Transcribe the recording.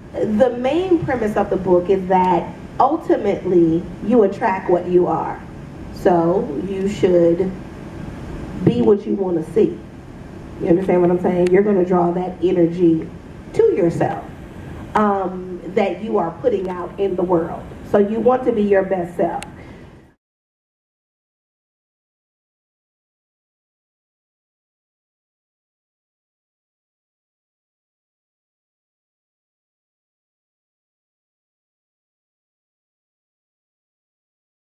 the main premise of the book is that ultimately you attract what you are. So you should be what you want to see. You understand what I'm saying? You're going to draw that energy to yourself that you are putting out in the world. So you want to be your best self.